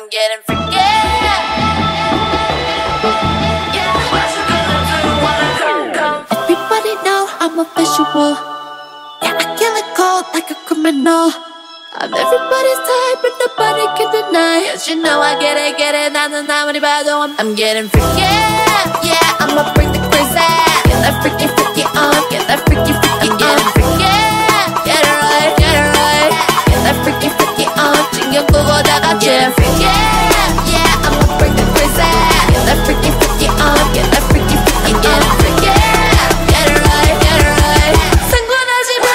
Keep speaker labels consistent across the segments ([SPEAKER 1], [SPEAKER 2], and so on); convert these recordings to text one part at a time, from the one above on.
[SPEAKER 1] getting freaky. Yeah, what you gonna do when I come?
[SPEAKER 2] Everybody know I'm a visual. Yeah, I kill it cold like a criminal. I'm everybody's type and nobody can deny.
[SPEAKER 1] Yes, you know I get it, 나는 아무리 봐도 I'm getting freaky. Yeah, I'ma bring the crazy. Get that freaky, freaky on. Get that freaky, freaky on. I'm getting freaky. Get it right, get it right. Get that freaky, freaky on. 신경 끄고 다 같이 freaky. Yeah, I'ma bring the crazy. Get that freaky, freaky on. Get that freaky, freaky on. I'm getting freaky. Get it right, get it right. 상관하지 마.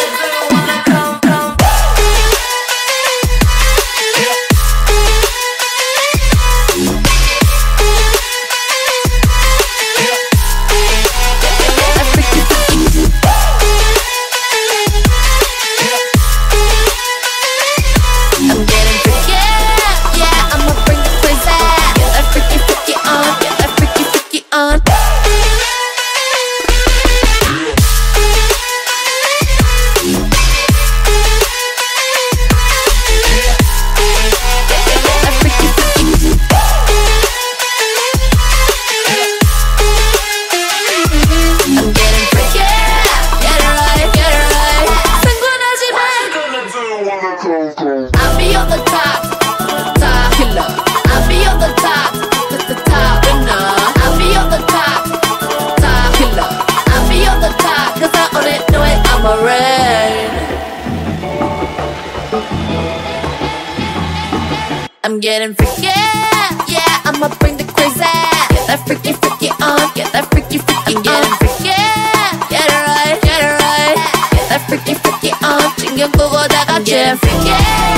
[SPEAKER 1] I'll be on the top, top killer. I'll be on the top, the top winner. I'll be on the top, top killer. I'll be on the top, 'cause I own it, know it, I'm a rain. I'm getting freaky, yeah, I'ma bring the crazy. Get that freaky, freaky on, get that freaky, freaky on. I'm getting freaky, get it right, get it right. Get that freaky, freaky on, 신경 끄고 다 같이 freaky.